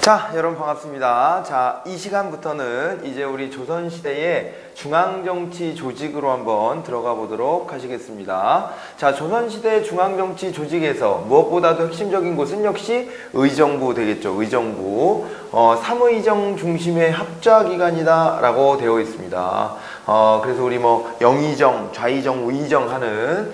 자, 여러분 반갑습니다. 자, 이 시간부터는 이제 우리 조선시대의 중앙정치 조직으로 한번 들어가 보도록 하시겠습니다. 자, 조선시대 중앙정치 조직에서 무엇보다도 핵심적인 곳은 역시 의정부 되겠죠. 의정부. 삼의정 중심의 합자기관이다 라고 되어 있습니다. 그래서 우리 뭐 영의정, 좌의정, 우의정 하는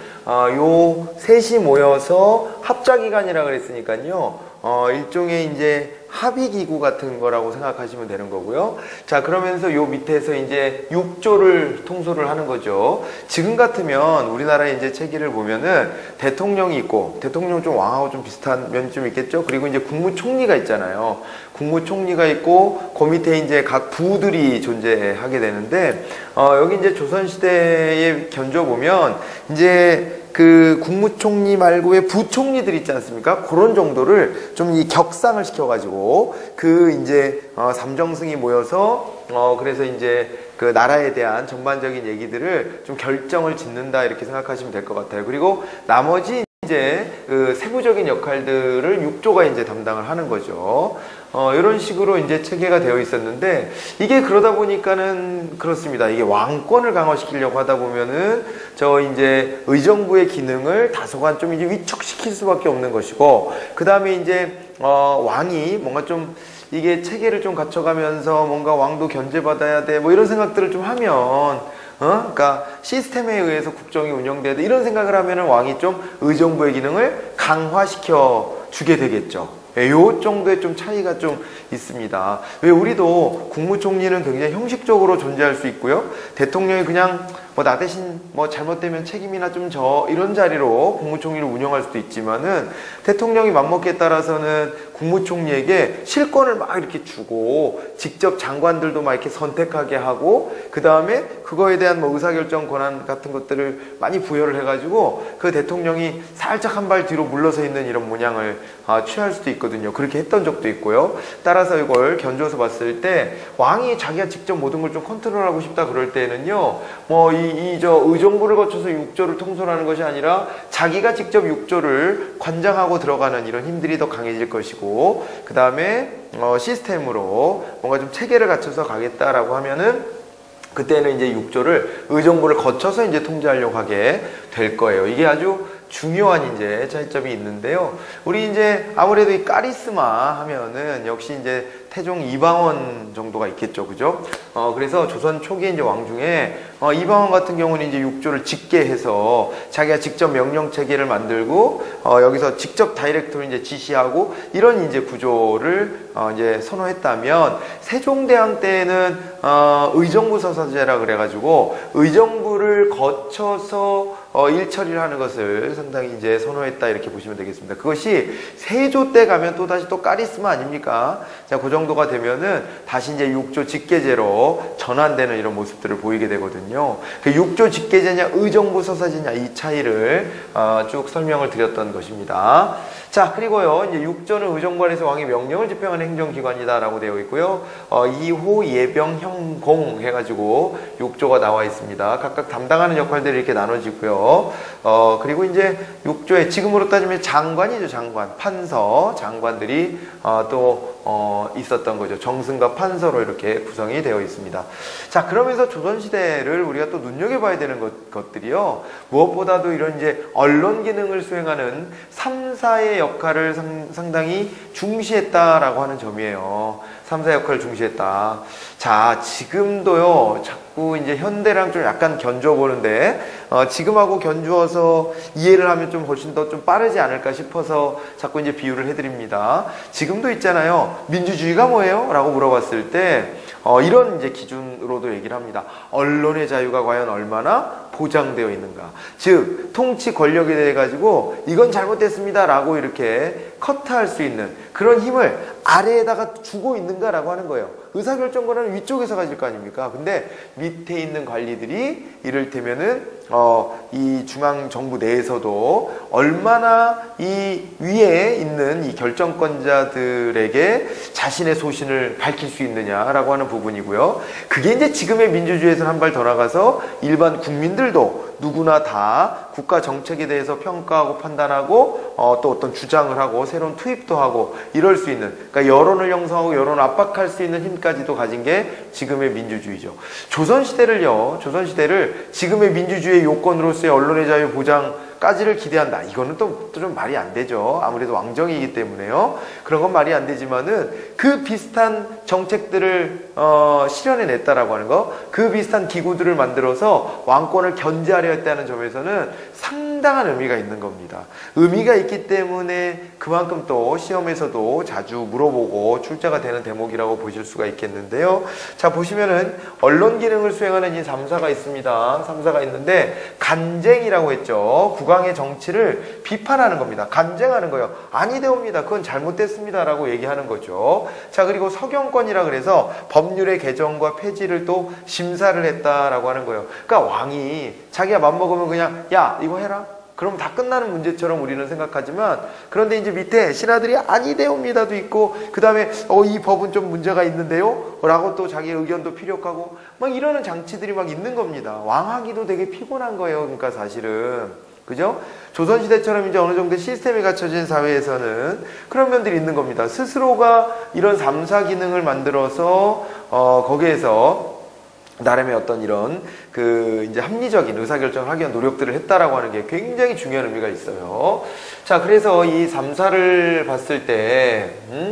요 셋이 모여서 합자기관이라 그랬으니까요. 일종의 이제 합의기구 같은 거라고 생각하시면 되는 거고요. 자, 그러면서 요 밑에서 이제 6조를 통솔을 하는 거죠. 지금 같으면 우리나라의 이제 체계를 보면은 대통령이 있고, 대통령 좀 왕하고 좀 비슷한 면이 좀 있겠죠. 그리고 이제 국무총리가 있잖아요. 국무총리가 있고, 그 밑에 이제 각 부들이 존재하게 되는데, 여기 이제 조선시대에 견줘보면, 이제 그 국무총리 말고 왜 부총리들 있지 않습니까? 그런 정도를 좀 이 격상을 시켜가지고 그 이제 삼정승이 모여서 그래서 이제 그 나라에 대한 전반적인 얘기들을 좀 결정을 짓는다 이렇게 생각하시면 될 것 같아요. 그리고 나머지 이제 그 세부적인 역할들을 육조가 이제 담당을 하는 거죠. 이런 식으로 이제 체계가 되어 있었는데, 이게 그러다 보니까는 그렇습니다. 이게 왕권을 강화시키려고 하다 보면은 저 이제 의정부의 기능을 다소간 좀 이제 위축시킬 수밖에 없는 것이고, 그 다음에 이제 왕이 뭔가 좀 이게 체계를 좀 갖춰가면서 뭔가 왕도 견제받아야 돼 뭐 이런 생각들을 좀 하면 그러니까 시스템에 의해서 국정이 운영돼야 돼 이런 생각을 하면은 왕이 좀 의정부의 기능을 강화시켜 주게 되겠죠. 요 정도의 좀 차이가 좀 있습니다. 왜 우리도 국무총리는 굉장히 형식적으로 존재할 수 있고요. 대통령이 그냥 뭐 나 대신 뭐 잘못되면 책임이나 좀 져 이런 자리로 국무총리를 운영할 수도 있지만은, 대통령이 맘먹기에 따라서는 국무총리에게 실권을 막 이렇게 주고 직접 장관들도 막 이렇게 선택하게 하고, 그 다음에 그거에 대한 뭐 의사결정 권한 같은 것들을 많이 부여를 해가지고 그 대통령이 살짝 한 발 뒤로 물러서 있는 이런 모양을 취할 수도 있거든요. 그렇게 했던 적도 있고요. 따라서 이걸 견주어서 봤을 때 왕이 자기가 직접 모든 걸 좀 컨트롤하고 싶다 그럴 때는요, 뭐 저 의정부를 거쳐서 육조를 통솔하는 것이 아니라 자기가 직접 육조를 관장하고 들어가는 이런 힘들이 더 강해질 것이고, 그 다음에 시스템으로 뭔가 좀 체계를 갖춰서 가겠다라고 하면은 그때는 이제 육조를 의정부를 거쳐서 이제 통제하려고 하게 될 거예요. 이게 아주 중요한 이제 차이점이 있는데요. 우리 이제 아무래도 이 카리스마 하면은 역시 이제 태종 이방원 정도가 있겠죠, 그죠? 그래서 조선 초기에 이제 왕 중에 이방원 같은 경우는 이제 육조를 짓게 해서 자기가 직접 명령 체계를 만들고 여기서 직접 다이렉트로 이제 지시하고 이런 이제 구조를 이제 선호했다면, 세종대왕 때는 의정부 서사제라 그래가지고 의정부를 거쳐서 일처리를 하는 것을 상당히 이제 선호했다 이렇게 보시면 되겠습니다. 그것이 세조 때 가면 또 다시 또 카리스마 아닙니까? 자, 그 정도가 되면은 다시 이제 육조 직계제로 전환되는 이런 모습들을 보이게 되거든요. 그 육조 직계제냐 의정부 서사제냐 이 차이를 쭉 설명을 드렸던 것입니다. 자, 그리고요, 이제 육조는 의정부안에서 왕의 명령을 집행하는 행정기관이다라고 되어 있고요. 이호, 예병, 형공 해가지고 육조가 나와 있습니다. 각각 담당하는 역할들이 이렇게 나눠지고요. 그리고 이제 육조에 지금으로 따지면 장관이죠, 장관. 판서, 장관들이 또 있었던 거죠. 정승과 판서로 이렇게 구성이 되어 있습니다. 자, 그러면서 조선시대를 우리가 또 눈여겨봐야 되는 것들이요, 무엇보다도 이런 이제 언론 기능을 수행하는 3사의 역할을 상당히 중시했다라고 하는 점이에요. 3사 역할을 중시했다. 자, 지금도요, 자꾸 이제 현대랑 좀 약간 견주어보는데, 지금하고 견주어서 이해를 하면 좀 훨씬 더 좀 빠르지 않을까 싶어서 자꾸 이제 비유를 해드립니다. 지금도 있잖아요. 민주주의가 뭐예요? 라고 물어봤을 때, 이런 이제 기준으로도 얘기를 합니다. 언론의 자유가 과연 얼마나 보장되어 있는가. 즉, 통치 권력에 대해 가지고 이건 잘못됐습니다 라고 이렇게 커트할 수 있는 그런 힘을 아래에다가 주고 있는가라고 하는 거예요. 의사결정 권한은 위쪽에서 가질 거 아닙니까? 근데 밑에 있는 관리들이 이를테면은 이 중앙정부 내에서도 얼마나 이 위에 있는 이 결정권자들에게 자신의 소신을 밝힐 수 있느냐라고 하는 부분이고요. 그게 이제 지금의 민주주의에서는 한 발 더 나가서 일반 국민들도 누구나 다 국가 정책에 대해서 평가하고 판단하고 또 어떤 주장을 하고 새로운 투입도 하고 이럴 수 있는, 그러니까 여론을 형성하고 여론을 압박할 수 있는 힘까지도 가진 게 지금의 민주주의죠. 조선시대를 지금의 민주주의의 요건으로서의 언론의 자유 보장까지를 기대한다. 이거는 또 좀 말이 안 되죠. 아무래도 왕정이기 때문에요. 그런 건 말이 안 되지만은 그 비슷한 정책들을 실현해냈다라고 하는 거, 그 비슷한 기구들을 만들어서 왕권을 견제하려 했다는 점에서는 상당한 의미가 있는 겁니다. 의미가 있기 때문에 그만큼 또 시험에서도 자주 물어보고 출제가 되는 대목이라고 보실 수가 있겠는데요. 자, 보시면은 언론 기능을 수행하는 이 3사가 있습니다. 3사가 있는데 간쟁이라고 했죠. 국왕의 정치를 비판하는 겁니다. 간쟁하는 거예요. 아니되옵니다. 그건 잘못됐습니다. 라고 얘기하는 거죠. 자, 그리고 서경권이라 그래서 법률의 개정과 폐지를 또 심사를 했다라고 하는 거예요. 그러니까 왕이 자기가 맘먹으면 그냥 야, 이거 해라. 그럼 다 끝나는 문제처럼 우리는 생각하지만, 그런데 이제 밑에 신하들이 아니되옵니다도 있고, 그 다음에 이 법은 좀 문제가 있는데요 라고 또 자기의 의견도 피력하고 막 이러는 장치들이 막 있는 겁니다. 왕하기도 되게 피곤한 거예요. 그러니까 사실은, 그죠? 조선시대처럼 이제 어느 정도 시스템이 갖춰진 사회에서는 그런 면들이 있는 겁니다. 스스로가 이런 3사 기능을 만들어서 거기에서 나름의 어떤 이런 이제 합리적인 의사결정을 하기 위한 노력들을 했다라고 하는 게 굉장히 중요한 의미가 있어요. 자, 그래서 이 3사를 봤을 때,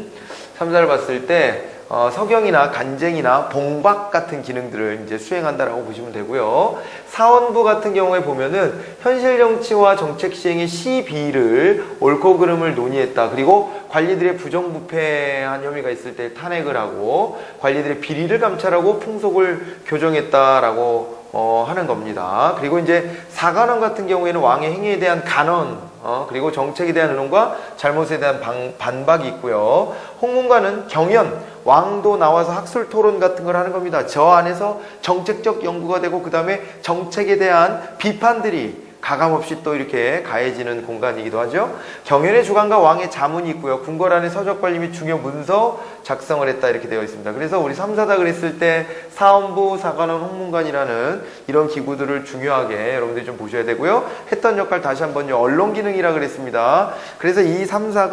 서경이나 간쟁이나 봉박 같은 기능들을 이제 수행한다라고 보시면 되고요. 사원부 같은 경우에 보면은 현실 정치와 정책 시행의 시비를 옳고 그름을 논의했다. 그리고 관리들의 부정부패한 혐의가 있을 때 탄핵을 하고 관리들의 비리를 감찰하고 풍속을 교정했다라고 하는 겁니다. 그리고 이제 사관원 같은 경우에는 왕의 행위에 대한 간언, 그리고 정책에 대한 의논과 잘못에 대한 반박이 있고요. 홍문관은 경연, 왕도 나와서 학술 토론 같은 걸 하는 겁니다. 저 안에서 정책적 연구가 되고 그 다음에 정책에 대한 비판들이 가감없이 또 이렇게 가해지는 공간이기도 하죠. 경연의 주관과 왕의 자문이 있고요. 궁궐안의 서적 관리 및 중요 문서 작성을 했다 이렇게 되어 있습니다. 그래서 우리 3사다 그랬을 때 사원부, 사관원, 홍문관이라는 이런 기구들을 중요하게 여러분들이 좀 보셔야 되고요. 했던 역할 다시 한번요. 언론 기능이라 그랬습니다. 그래서 이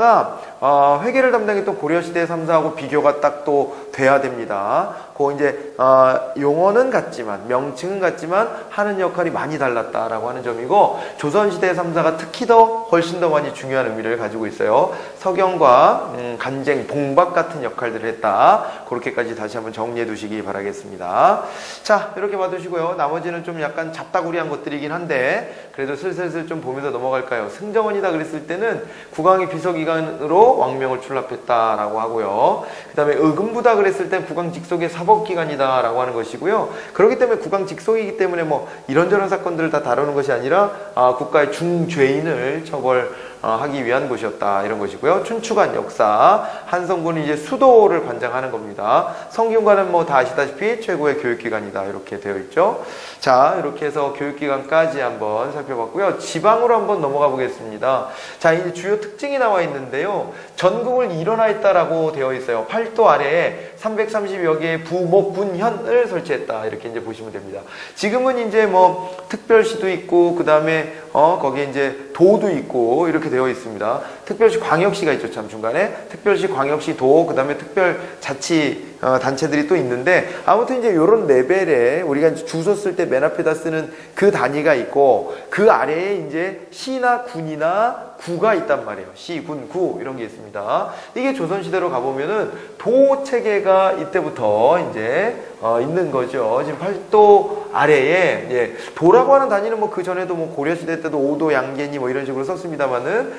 3사가 회계를 담당했던 고려시대 3사하고 비교가 딱 또 돼야 됩니다. 이제 용어는 같지만 명칭은 같지만 하는 역할이 많이 달랐다라고 하는 점이고, 조선시대 3사가 특히 더 훨씬 더 많이 중요한 의미를 가지고 있어요. 서경과 간쟁, 봉박 같은 역할들을 했다. 그렇게까지 다시 한번 정리해 두시기 바라겠습니다. 자, 이렇게 봐두시고요. 나머지는 좀 약간 잡다구리한 것들이긴 한데 그래도 슬슬 좀 보면서 넘어갈까요? 승정원이다 그랬을 때는 국왕이 비서기관으로 왕명을 출납했다라고 하고요. 그 다음에 의금부다 그랬을 때 국왕 직속의 사법기관이다 라고 하는 것이고요. 그렇기 때문에 국왕 직속이기 때문에 뭐 이런저런 사건들을 다 다루는 것이 아니라 국가의 중죄인을 처벌하기 위한 곳이었다 이런 것이고요. 춘추관 역사, 한성군은 이제 수도를 관장하는 겁니다. 성균관은 뭐 다 아시다시피 최고의 교육기관이다 이렇게 되어 있죠. 자, 이렇게 해서 교육기관까지 한번 살펴봤고요. 지방으로 한번 넘어가 보겠습니다. 자, 이제 주요 특징이 나와 있는데요. 전국을 일원하였다라고 되어 있어요. 팔도 아래에 330여 개의 부목군현을 설치했다 이렇게 이제 보시면 됩니다. 지금은 이제 뭐 특별시도 있고 그 다음에 거기에 이제 도도 있고 이렇게 되어 있습니다. 특별시 광역시가 있죠. 참 중간에 특별시, 광역시, 도, 그 다음에 특별자치 단체들이 또 있는데, 아무튼 이제 이런 레벨에 우리가 이제 주소 쓸 때 맨 앞에다 쓰는 그 단위가 있고 그 아래에 이제 시나 군이나 구가 있단 말이에요. 시, 군, 구 이런 게 있습니다. 이게 조선시대로 가보면은 도 체계가 이때부터 이제 있는 거죠. 지금 팔도 아래에, 예, 도라고 하는 단위는 뭐 그 전에도 뭐 고려시대 때도 오도, 양계니 뭐 이런 식으로 썼습니다만은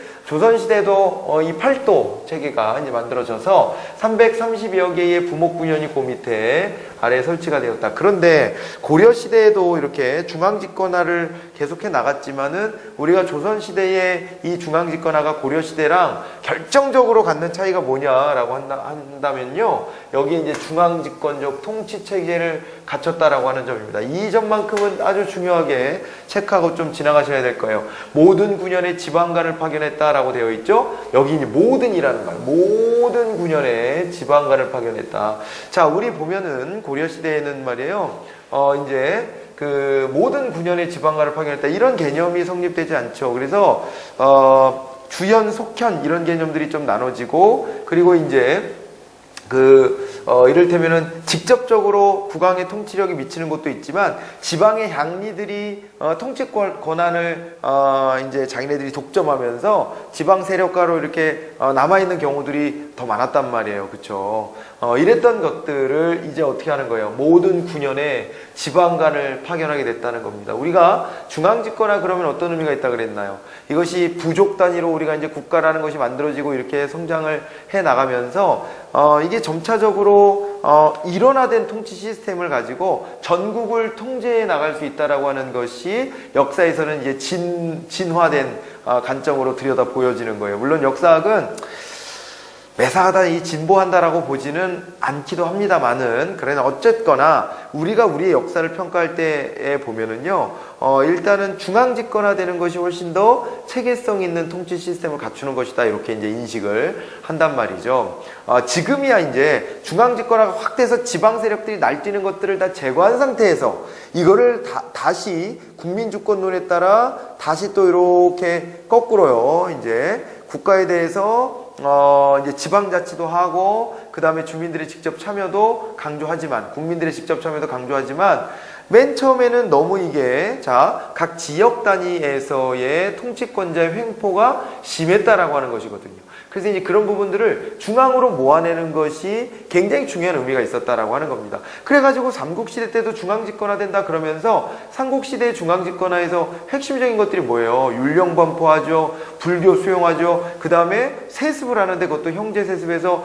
조선시대도 이 팔도 체계가 이제 만들어져서 330여 개의 부목군현이 그 밑에 아래에 설치가 되었다. 그런데 고려시대에도 이렇게 중앙집권화를 계속해 나갔지만은 우리가 조선시대의 이 중앙집권화가 고려시대랑 결정적으로 갖는 차이가 뭐냐라고 한다면요. 여기 이제 중앙집권적 통치체계를 갖췄다라고 하는 점입니다. 이 점만큼은 아주 중요하게 체크하고 좀 지나가셔야 될 거예요. 모든 군현에 지방관을 파견했다라고 되어 있죠. 여기 이제 모든이라는 말, 모든 군현에 지방관을 파견했다. 자, 우리 보면은 고려시대에는 말이에요. 이제 모든 군현에 지방관을 파견했다 이런 개념이 성립되지 않죠. 그래서 주현, 속현 이런 개념들이 좀 나눠지고, 그리고 이제 이를테면은 직접적으로 국왕의 통치력이 미치는 것도 있지만 지방의 향리들이 통치 권한을 이제 자기네들이 독점하면서 지방 세력가로 이렇게 남아있는 경우들이 더 많았단 말이에요. 그쵸? 이랬던 것들을 이제 어떻게 하는 거예요? 모든 군현에 지방관을 파견하게 됐다는 겁니다. 우리가 중앙집권화 그러면 어떤 의미가 있다 그랬나요? 이것이 부족 단위로 우리가 이제 국가라는 것이 만들어지고 이렇게 성장을 해 나가면서 이게 점차적으로 일원화된 통치 시스템을 가지고 전국을 통제해 나갈 수 있다라고 하는 것이 역사에서는 이제 진화된 관점으로 들여다 보여지는 거예요. 물론 역사학은 매사하다 이 진보한다라고 보지는 않기도 합니다만은, 그러나 어쨌거나 우리가 우리의 역사를 평가할 때에 보면은요, 일단은 중앙집권화되는 것이 훨씬 더 체계성 있는 통치 시스템을 갖추는 것이다, 이렇게 이제 인식을 한단 말이죠. 지금이야 이제 중앙집권화가 확 돼서 지방 세력들이 날뛰는 것들을 다 제거한 상태에서 이거를 다시 국민주권론에 따라 다시 또 이렇게 거꾸로요, 이제 국가에 대해서 이제 지방자치도 하고, 그 다음에 주민들의 직접 참여도 강조하지만, 국민들의 직접 참여도 강조하지만, 맨 처음에는 너무 이게, 각 지역 단위에서의 통치권자의 횡포가 심했다라고 하는 것이거든요. 그래서 이제 그런 부분들을 중앙으로 모아내는 것이 굉장히 중요한 의미가 있었다라고 하는 겁니다. 그래가지고 삼국시대 때도 중앙집권화된다 그러면서 삼국시대의 중앙집권화에서 핵심적인 것들이 뭐예요? 율령반포하죠. 불교 수용하죠. 그 다음에 세습을 하는데 그것도 형제세습에서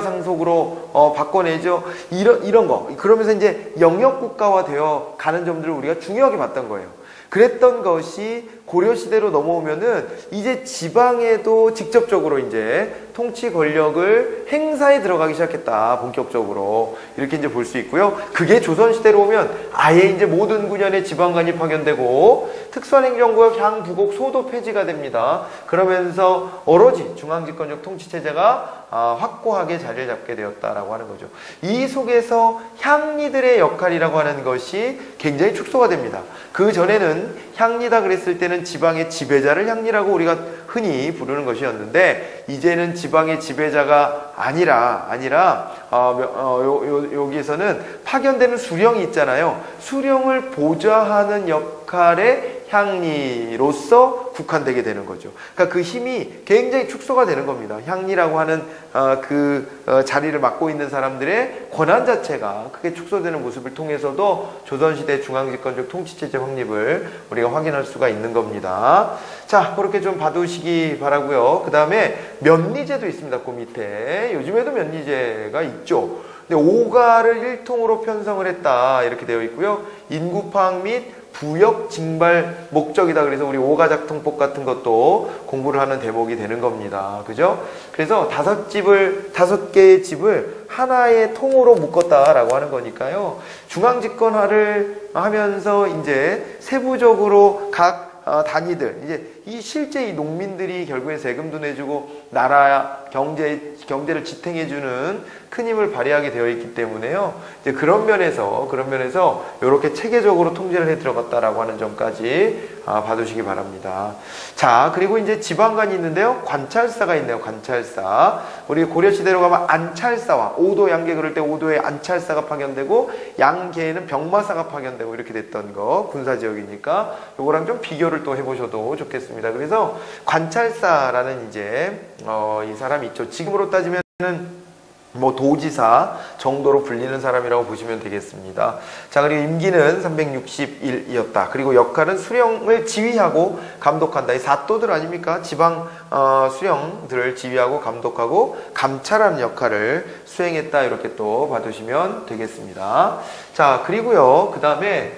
부자상속으로 바꿔내죠. 이런 거. 그러면서 이제 영역국가화 되어 가는 점들을 우리가 중요하게 봤던 거예요. 그랬던 것이 고려시대로 넘어오면은 이제 지방에도 직접적으로 이제 통치 권력을 행사에 들어가기 시작했다. 본격적으로. 이렇게 이제 볼 수 있고요. 그게 조선시대로 오면 아예 이제 모든 군현에 지방관이 파견되고 특수한행정구역, 향부곡, 소도 폐지가 됩니다. 그러면서 오로지 중앙집권적 통치체제가 확고하게 자리를 잡게 되었다라고 하는 거죠. 이 속에서 향리들의 역할이라고 하는 것이 굉장히 축소가 됩니다. 그 전에는 향리다 그랬을 때는 지방의 지배자를 향리라고 우리가 흔히 부르는 것이었는데, 이제는 지방의 지배자가 아니라 여기에서는 파견되는 수령이 있잖아요. 수령을 보좌하는 역할의 향리로서 국한되게 되는 거죠. 그러니까 그 힘이 굉장히 축소가 되는 겁니다. 향리라고 하는 자리를 맡고 있는 사람들의 권한 자체가 크게 축소되는 모습을 통해서도 조선시대 중앙집권적 통치체제 확립을 우리가 확인할 수가 있는 겁니다. 자, 그렇게 좀 봐두시기 바라고요. 그 다음에 면리제도 있습니다. 그 밑에. 요즘에도 면리제가 있죠. 근데 오가를 일통으로 편성을 했다, 이렇게 되어 있고요. 인구 파악 및 부역 징발 목적이다. 그래서 우리 오가작통법 같은 것도 공부를 하는 대목이 되는 겁니다. 그죠? 그래서 5개의 집을 하나의 통으로 묶었다라고 하는 거니까요. 중앙집권화를 하면서 이제 세부적으로 각 단위들, 이제 실제 이 농민들이 결국에 세금도 내주고 나라 경제를 지탱해주는 큰 힘을 발휘하게 되어 있기 때문에요. 이제 그런 면에서 이렇게 체계적으로 통제를 해 들어갔다라고 하는 점까지 봐두시기 바랍니다. 자, 그리고 이제 지방관이 있는데요. 관찰사가 있네요. 관찰사. 우리 고려시대로 가면 안찰사와 오도 양계 그럴 때 오도에 안찰사가 파견되고 양계에는 병마사가 파견되고 이렇게 됐던 거, 군사지역이니까 요거랑 좀 비교를 또 해보셔도 좋겠습니다. 그래서 관찰사라는 이제 이 사람이 있죠. 지금으로 따지면은 뭐 도지사 정도로 불리는 사람이라고 보시면 되겠습니다. 자, 그리고 임기는 360일이었다. 그리고 역할은 수령을 지휘하고 감독한다. 이 사또들 아닙니까? 지방 수령들을 지휘하고 감독하고 감찰하는 역할을 수행했다. 이렇게 또 봐두시면 되겠습니다. 자, 그리고요, 그 다음에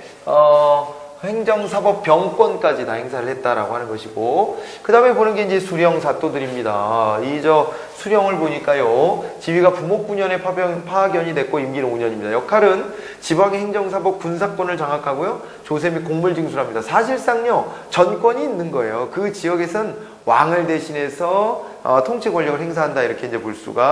행정사법 병권까지 다 행사를 했다라고 하는 것이고, 그 다음에 보는 게 이제 수령 사또들입니다. 수령을 보니까요, 지위가 부목군현에 파견이 됐고 임기는 5년입니다. 역할은 지방의 행정사법 군사권을 장악하고요, 조세 및 공물 징수합니다. 사실상요, 전권이 있는 거예요. 그 지역에선 왕을 대신해서 통치 권력을 행사한다, 이렇게 이제 볼 수가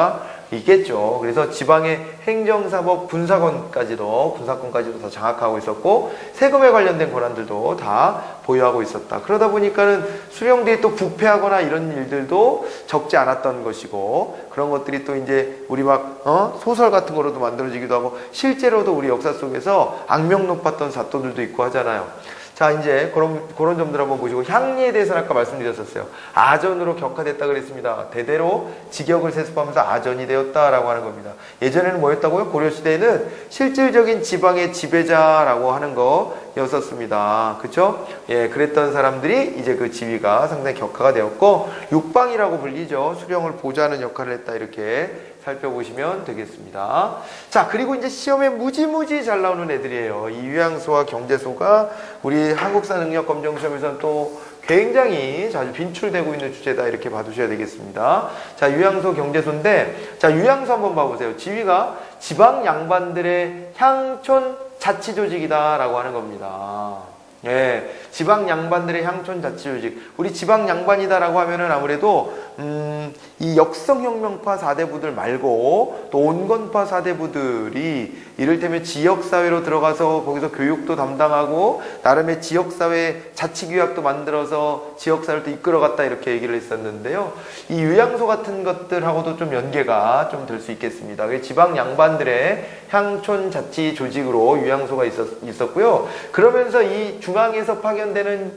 있겠죠. 그래서 지방의 행정사법 군사권까지도 다 장악하고 있었고 세금에 관련된 권한들도 다 보유하고 있었다. 그러다 보니까는 수령들이 또 부패하거나 이런 일들도 적지 않았던 것이고 그런 것들이 또 이제 우리 막 소설 같은 거로도 만들어지기도 하고 실제로도 우리 역사 속에서 악명 높았던 사또들도 있고 하잖아요. 자, 이제 그런 점들 한번 보시고 향리에 대해서는 아까 말씀드렸었어요. 아전으로 격화됐다 그랬습니다. 대대로 직역을 세습하면서 아전이 되었다라고 하는 겁니다. 예전에는 뭐였다고요? 고려시대에는 실질적인 지방의 지배자라고 하는 거였었습니다. 그쵸? 예, 그랬던 사람들이 이제 그 지위가 상당히 격화가 되었고 육방이라고 불리죠. 수령을 보좌하는 역할을 했다 이렇게 살펴보시면 되겠습니다. 자, 그리고 이제 시험에 무지무지 잘 나오는 애들이에요. 이 유양소와 경제소가 우리 한국사 능력 검정 시험에서는 또 굉장히 자주 빈출되고 있는 주제다 이렇게 봐두셔야 되겠습니다. 자, 유양소 경제소인데 자, 유양소 한번 봐보세요. 지위가 지방 양반들의 향촌 자치조직이다라고 하는 겁니다. 예, 지방 양반들의 향촌 자치조직. 우리 지방 양반이다라고 하면은 아무래도 이 역성혁명파 사대부들 말고 또 온건파 사대부들이 이를테면 지역사회로 들어가서 거기서 교육도 담당하고 나름의 지역사회 자치규약도 만들어서 지역사회를 또 이끌어갔다 이렇게 얘기를 했었는데요. 이 유양소 같은 것들하고도 좀 연계가 좀 될 수 있겠습니다. 지방 양반들의 향촌 자치 조직으로 유양소가 있었고요. 그러면서 이 중앙에서 파견되는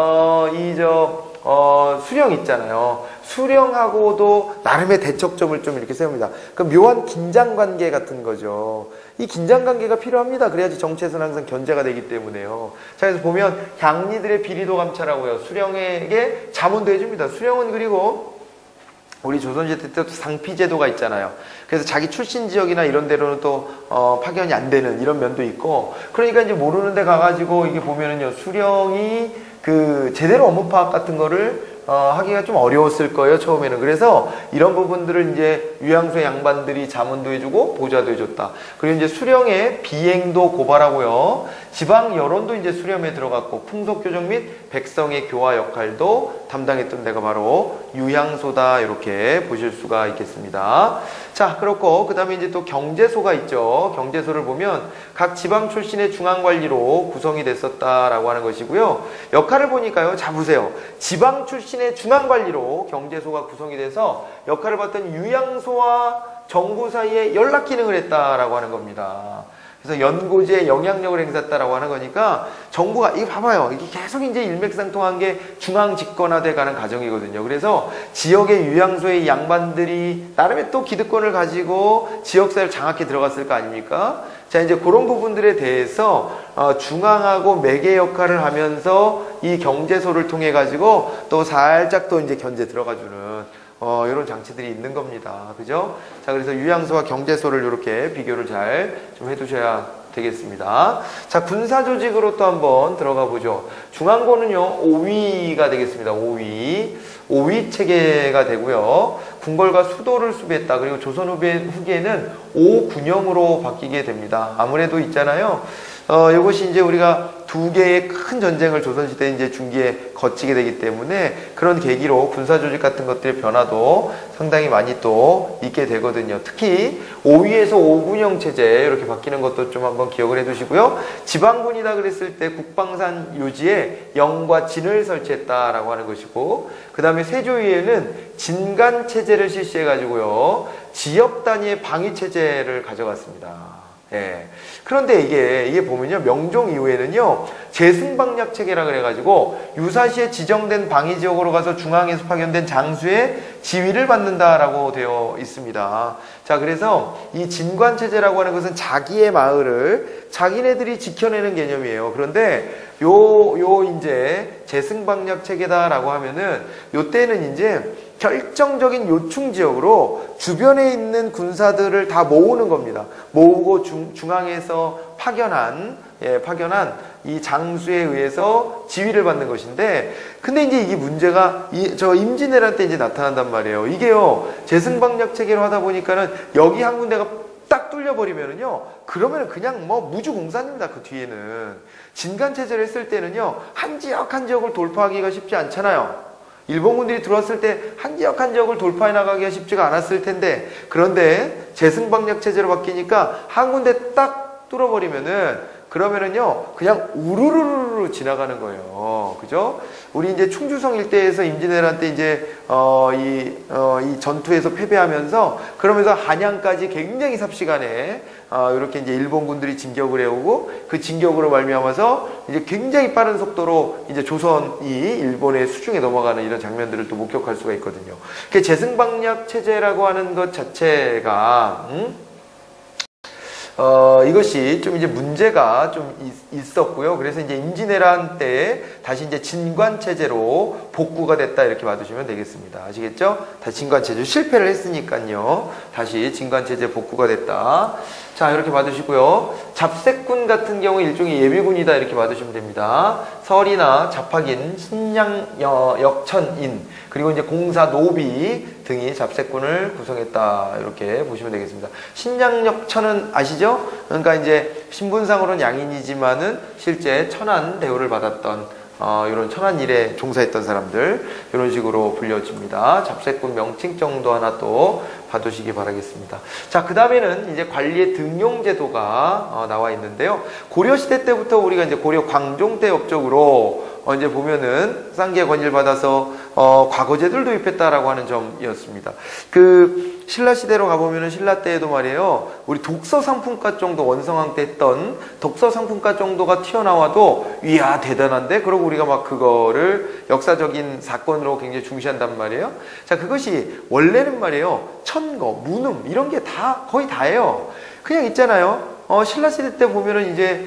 수령 있잖아요. 수령하고도 나름의 대척점을 좀 이렇게 세웁니다. 그 묘한 긴장관계 같은 거죠. 이 긴장관계가 필요합니다. 그래야지 정치에서는 항상 견제가 되기 때문에요. 자, 그래서 보면 향리들의 비리도 감찰하고요. 수령에게 자문도 해줍니다. 수령은 그리고 우리 조선시대 때도 상피제도가 있잖아요. 그래서 자기 출신 지역이나 이런 데로는 또 파견이 안 되는 이런 면도 있고 그러니까 이제 모르는 데 가가지고 이게 보면은요. 수령이 그 제대로 업무 파악 같은 거를 하기가 좀 어려웠을 거예요, 처음에는. 그래서 이런 부분들을 이제 유양소 양반들이 자문도 해주고 보좌도 해줬다. 그리고 이제 수령의 비행도 고발하고요. 지방 여론도 이제 수렴에 들어갔고 풍속교정 및 백성의 교화 역할도 담당했던 데가 바로 유양소다 이렇게 보실 수가 있겠습니다. 자, 그렇고 그 다음에 이제 또 경제소가 있죠. 경제소를 보면 각 지방 출신의 중앙관리로 구성이 됐었다라고 하는 것이고요. 역할을 보니까요. 자, 보세요. 지방 출신의 중앙관리로 경제소가 구성이 돼서 역할을 봤던 유양소와 정부 사이에 연락 기능을 했다라고 하는 겁니다. 그래서 연고지에 영향력을 행사했다라고 하는 거니까 정부가 이거 봐봐요. 이게 계속 이제 일맥상통한 게 중앙 집권화돼 가는 과정이거든요. 그래서 지역의 유양소의 양반들이 나름의 또 기득권을 가지고 지역사회를 장악해 들어갔을 거 아닙니까? 자, 이제 그런 부분들에 대해서 중앙하고 매개 역할을 하면서 이 경제소를 통해 가지고 또 살짝 또 이제 견제 들어가주는 이런 장치들이 있는 겁니다. 그죠? 자, 그래서 유양소와 경제소를 이렇게 비교를 잘 좀 해두셔야 되겠습니다. 자, 군사조직으로 또 한번 들어가 보죠. 중앙고는요, 5위가 되겠습니다. 5위 체계가 되고요. 궁궐과 수도를 수비했다. 그리고 조선 후기에는 5군영으로 바뀌게 됩니다. 아무래도 있잖아요. 이것이 이제 우리가 두 개의 큰 전쟁을 조선시대 이제 중기에 거치게 되기 때문에 그런 계기로 군사조직 같은 것들의 변화도 상당히 많이 또 있게 되거든요. 특히 5위에서 5군영 체제 이렇게 바뀌는 것도 좀 한번 기억을 해 두시고요. 지방군이다 그랬을 때 국방산 요지에 영과 진을 설치했다라고 하는 것이고 그 다음에 세조위에는 진간 체제를 실시해 가지고요. 지역 단위의 방위 체제를 가져갔습니다. 예. 그런데 이게 보면요. 명종 이후에는요. 재승방략 체계라 그래가지고 유사시에 지정된 방위 지역으로 가서 중앙에서 파견된 장수의 지휘를 받는다라고 되어 있습니다. 자, 그래서 이 진관 체제라고 하는 것은 자기의 마을을 자기네들이 지켜내는 개념이에요. 그런데 이제 재승방략 체계다라고 하면은 요때는 이제 결정적인 요충 지역으로 주변에 있는 군사들을 다 모으는 겁니다. 모으고 중앙에서 파견한 이 장수에 의해서 지휘를 받는 것인데, 근데 이제 이게 문제가 임진왜란 때 이제 나타난단 말이에요. 이게요, 재승방략 체계로 하다 보니까는 여기 한 군데가 딱 뚫려버리면은요, 그러면은 그냥 뭐 무주공산입니다. 그 뒤에는. 진간체제를 했을 때는요, 한 지역 한 지역을 돌파하기가 쉽지 않잖아요. 일본군들이 들어왔을 때 한 지역 한 지역을 돌파해 나가기가 쉽지가 않았을 텐데, 그런데 재승방약 체제로 바뀌니까 한 군데 딱 뚫어버리면은, 그러면은요 그냥 우르르르 지나가는 거예요. 그죠? 우리 이제 충주성 일대에서 임진왜란 때 이제 이 전투에서 패배하면서, 그러면서 한양까지 굉장히 삽시간에 이렇게 이제 일본군들이 진격을 해오고, 그 진격으로 말미암아서 이제 굉장히 빠른 속도로 이제 조선이 일본의 수중에 넘어가는 이런 장면들을 또 목격할 수가 있거든요. 그 재승방약 체제라고 하는 것 자체가 이것이 좀 이제 문제가 좀 있었고요. 그래서 이제 임진왜란 때 다시 이제 진관체제로 복구가 됐다, 이렇게 봐두시면 되겠습니다. 아시겠죠? 다시 진관체제, 실패를 했으니까요. 다시 진관체제 복구가 됐다. 자, 이렇게 봐두시고요. 잡색군 같은 경우 일종의 예비군이다, 이렇게 봐두시면 됩니다. 설이나 잡학인, 신양역천인, 그리고 이제 공사 노비 등이 잡색군을 구성했다, 이렇게 보시면 되겠습니다. 신양역천은 아시죠? 그러니까 이제 신분상으로는 양인이지만은 실제 천한 대우를 받았던 이런 천한 일에 종사했던 사람들, 이런 식으로 불려집니다. 잡색군 명칭 정도 하나 또 봐두시기 바라겠습니다. 자, 그 다음에는 이제 관리의 등용제도가 나와 있는데요. 고려시대 때부터 우리가 이제 고려 광종 때 업적으로 이제 보면은 쌍기의 권위를 받아서 과거제도를 도입했다라고 하는 점이었습니다. 그 신라시대로 가보면은 신라 때에도 말이에요, 우리 독서상품과 정도, 원성왕 때 했던 독서상품과 정도가 튀어나와도 이야 대단한데, 그러고 우리가 막 그거를 역사적인 사건으로 굉장히 중시한단 말이에요. 자, 그것이 원래는 말이에요, 천거, 문음 이런 게 다 거의 다예요. 그냥 있잖아요. 신라시대 때 보면은 이제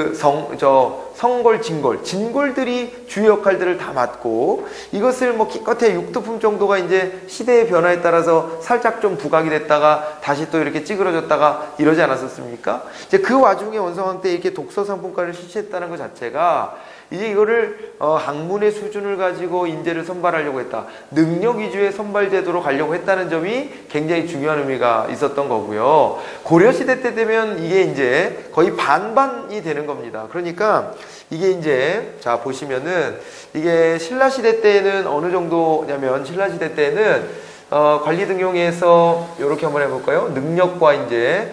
성골, 진골들이 주요 역할들을 다 맡고, 이것을 뭐 기껏해 육두품 정도가 이제 시대의 변화에 따라서 살짝 좀 부각이 됐다가 다시 또 이렇게 찌그러졌다가 이러지 않았었습니까? 이제 그 와중에 원성왕 때 이렇게 독서 상품과를 실시했다는 것 자체가 이제 이거를 학문의 수준을 가지고 인재를 선발하려고 했다, 능력 위주의 선발 제도로 가려고 했다는 점이 굉장히 중요한 의미가 있었던 거고요. 고려시대 때 되면 이게 이제 거의 반반이 되는 겁니다. 그러니까 이게 이제 자 보시면은 이게 신라시대 때는 어느 정도냐면, 신라시대 때는 관리 등용에서 이렇게 한번 해볼까요? 능력과 이제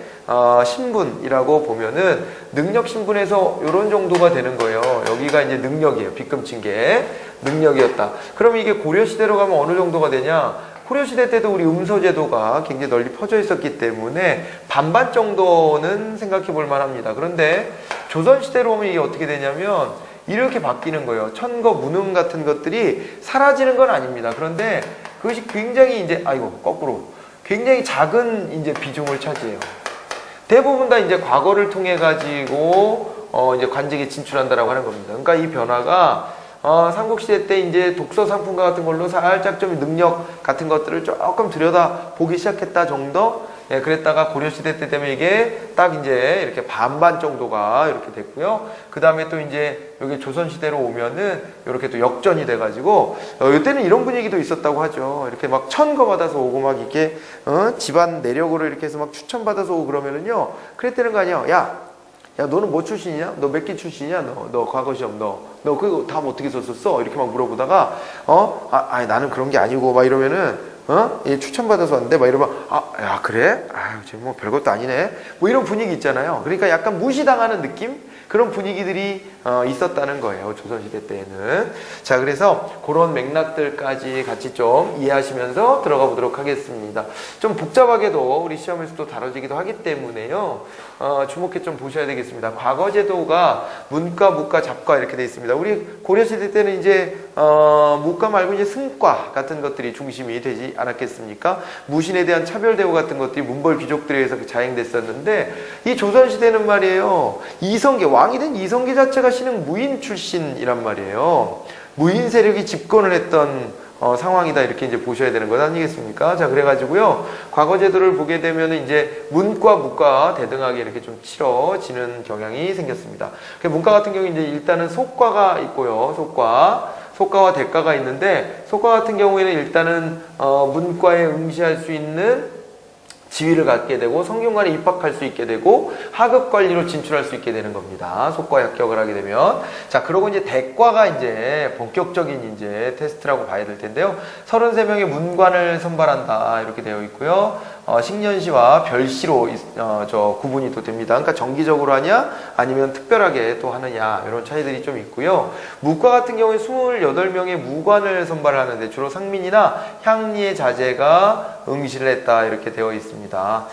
신분이라고 보면은 능력 신분에서 이런 정도가 되는 거예요. 여기가 이제 능력이에요. 빗금친 게 능력이었다. 그럼 이게 고려시대로 가면 어느 정도가 되냐? 고려시대 때도 우리 음서제도가 굉장히 널리 퍼져 있었기 때문에 반반 정도는 생각해 볼 만합니다. 그런데 조선시대로 오면 이게 어떻게 되냐면 이렇게 바뀌는 거예요. 천거, 문음 같은 것들이 사라지는 건 아닙니다. 그런데 그것이 굉장히 이제 거꾸로 굉장히 작은 이제 비중을 차지해요. 대부분 다 이제 과거를 통해 가지고 이제 관직에 진출한다라고 하는 겁니다. 그러니까 이 변화가 삼국시대 때 이제 독서 상품과 같은 걸로 살짝 좀 능력 같은 것들을 조금 들여다 보기 시작했다 정도? 예, 그랬다가 고려시대 때 되면 이게 딱 이제 이렇게 반반 정도가 이렇게 됐고요. 그 다음에 또 이제 여기 조선시대로 오면은 이렇게 또 역전이 돼가지고, 이때는 이런 분위기도 있었다고 하죠. 이렇게 막 천거 받아서 오고 막 이렇게, 집안 내력으로 이렇게 해서 막 추천받아서 오고 그러면은요, 그랬다는 거 아니야. 야, 너는 뭐 출신이냐? 너 몇 기 출신이냐? 너 과거 시험 너 그거 답 어떻게 썼었어? 이렇게 막 물어보다가, 나는 그런 게 아니고, 막 이러면은, 얘 추천받아서 왔는데, 막 이러면, 야, 그래? 쟤 뭐 별것도 아니네? 뭐 이런 분위기 있잖아요. 그러니까 약간 무시당하는 느낌? 그런 분위기들이 있었다는 거예요. 조선시대 때에는. 자, 그래서 그런 맥락들까지 같이 좀 이해하시면서 들어가 보도록 하겠습니다. 좀 복잡하게도 우리 시험에서도 다뤄지기도 하기 때문에요. 주목해 좀 보셔야 되겠습니다. 과거제도가 문과, 무과, 잡과 이렇게 돼 있습니다. 우리 고려시대 때는 이제 무과 말고 이제 승과 같은 것들이 중심이 되지 않았겠습니까? 무신에 대한 차별 대우 같은 것들이 문벌 귀족들에 의해서 자행됐었는데, 이 조선시대는 말이에요, 이성계, 왕이 된 이성계 자체가 신흥 무인 출신이란 말이에요. 무인 세력이 집권을 했던 상황이다, 이렇게 이제 보셔야 되는 것 아니겠습니까? 자, 그래가지고요, 과거제도를 보게 되면 이제 문과, 무과 대등하게 이렇게 좀 치러지는 경향이 생겼습니다. 문과 같은 경우 이제 일단은 속과가 있고요. 속과와 대과가 있는데, 속과 같은 경우에는 일단은 문과에 응시할 수 있는 지위를 갖게 되고 성균관에 입학할 수 있게 되고 하급 관리로 진출할 수 있게 되는 겁니다. 속과 합격을 하게 되면. 자, 그러고 이제 대과가 이제 본격적인 이제 테스트라고 봐야 될 텐데요. 33명의 문관을 선발한다 이렇게 되어 있고요. 식년시와 별시로 구분이 또 됩니다. 그러니까 정기적으로 하냐 아니면 특별하게 또 하느냐 이런 차이들이 좀 있고요. 무과 같은 경우에 28명의 무관을 선발하는데 주로 상민이나 향리의 자제가 응시를 했다 이렇게 되어 있습니다.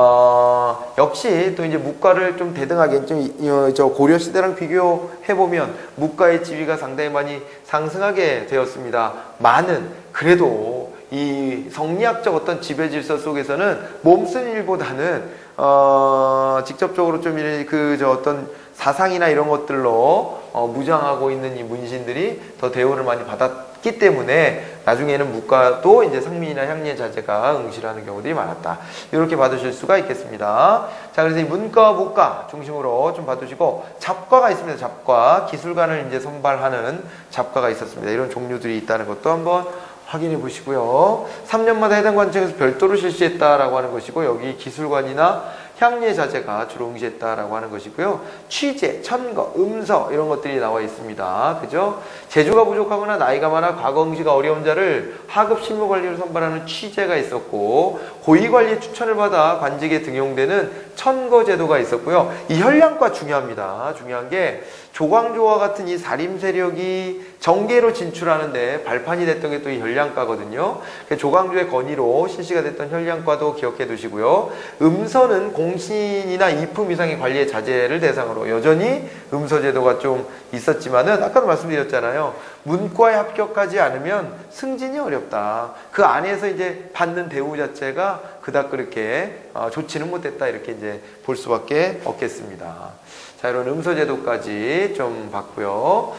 역시 또 이제 무과를 좀 대등하게 좀 고려 시대랑 비교해 보면 무과의 지위가 상당히 많이 상승하게 되었습니다. 그래도 이 성리학적 어떤 지배 질서 속에서는 몸쓴 일보다는 직접적으로 좀 어떤 사상이나 이런 것들로 무장하고 있는 이 문신들이 더 대우를 많이 받았기 때문에 나중에는 무과도 이제 상민이나 향리의 자제가 응시를 하는 경우들이 많았다. 이렇게 봐두실 수가 있겠습니다. 자, 그래서 이 문과, 무과 중심으로 좀 봐두시고 잡과가 있습니다. 잡과, 기술관을 이제 선발하는 잡과가 있었습니다. 이런 종류들이 있다는 것도 한번 확인해 보시고요. 3년마다 해당 관청에서 별도로 실시했다라고 하는 것이고 여기 기술관이나 향리의 자제가 주로 응시했다라고 하는 것이고요. 취재, 천거, 음서 이런 것들이 나와 있습니다. 그죠? 재주가 부족하거나 나이가 많아 과거 응시가 어려운 자를 하급 실무관리로 선발하는 취재가 있었고 고위관리의 추천을 받아 관직에 등용되는 천거 제도가 있었고요. 이 현량과 중요합니다. 중요한 게 조광조와 같은 이 사림 세력이 정계로 진출하는데 발판이 됐던 게 또 이 현량과거든요. 조광조의 건의로 실시가 됐던 현량과도 기억해 두시고요. 음서는 공신이나 이품 이상의 관리의 자제를 대상으로 여전히 음서 제도가 좀 있었지만은 아까도 말씀드렸잖아요. 문과에 합격하지 않으면 승진이 어렵다. 그 안에서 이제 받는 대우 자체가 그닥 그렇게 좋지는 못했다. 이렇게 이제 볼 수밖에 없겠습니다. 자, 이런 음서 제도까지 좀 봤고요.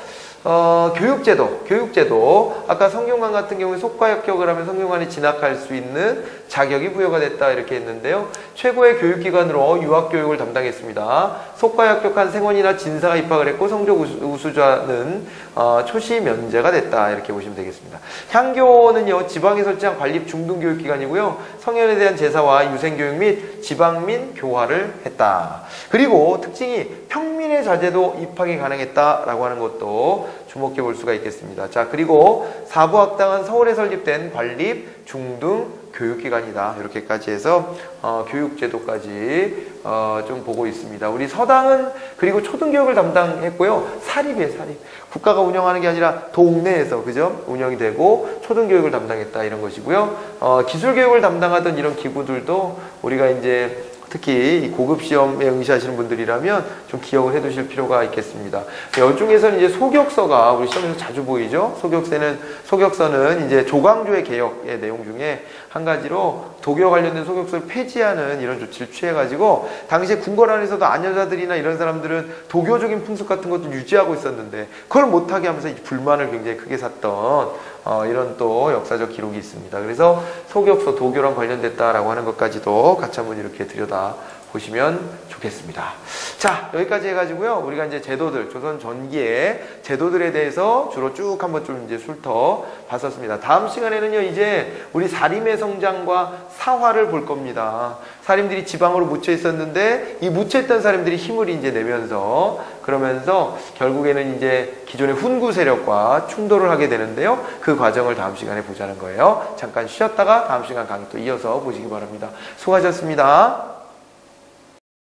교육제도. 아까 성균관 같은 경우에 속과 합격을 하면 성균관에 진학할 수 있는 자격이 부여가 됐다 이렇게 했는데요. 최고의 교육기관으로 유학교육을 담당했습니다. 속과에 합격한 생원이나 진사가 입학을 했고 성적 우수자는 초시 면제가 됐다 이렇게 보시면 되겠습니다. 향교는요 지방에 설치한 관립 중등교육기관이고요. 성현에 대한 제사와 유생교육 및 지방민 교화를 했다. 그리고 특징이 평민의 자제도 입학이 가능했다라고 하는 것도 주목해 볼 수가 있겠습니다. 자, 그리고 사부학당은 서울에 설립된 관립 중등 교육기관이다. 이렇게까지 해서 교육제도까지 좀 보고 있습니다. 우리 서당은 그리고 초등교육을 담당했고요. 사립이에요, 사립. 국가가 운영하는 게 아니라 동네에서 그죠? 운영이 되고 초등교육을 담당했다 이런 것이고요. 기술교육을 담당하던 이런 기구들도 우리가 이제 특히 고급 시험에 응시하시는 분들이라면 좀 기억을 해 두실 필요가 있겠습니다. 이 중에서는 이제 소격서가 우리 시험에서 자주 보이죠? 소격서는 이제 조광조의 개혁의 내용 중에 한 가지로 도교 관련된 소격서를 폐지하는 이런 조치를 취해가지고 당시에 궁궐안에서도 아녀자들이나 이런 사람들은 도교적인 풍습 같은 것도 유지하고 있었는데 그걸 못하게 하면서 불만을 굉장히 크게 샀던 이런 또 역사적 기록이 있습니다. 그래서 소격서, 도교랑 관련됐다라고 하는 것까지도 같이 한번 이렇게 들여다 보시면 좋겠습니다. 자, 여기까지 해가지고요. 우리가 이제 제도들, 조선 전기의 제도들에 대해서 주로 쭉 한번 좀 이제 훑어 봤었습니다. 다음 시간에는요, 이제 우리 사림의 성장과 사화를 볼 겁니다. 사림들이 지방으로 묻혀 있었는데, 이 묻혀있던 사람들이 힘을 이제 내면서, 그러면서 결국에는 이제 기존의 훈구 세력과 충돌을 하게 되는데요. 그 과정을 다음 시간에 보자는 거예요. 잠깐 쉬었다가 다음 시간 강의 또 이어서 보시기 바랍니다. 수고하셨습니다.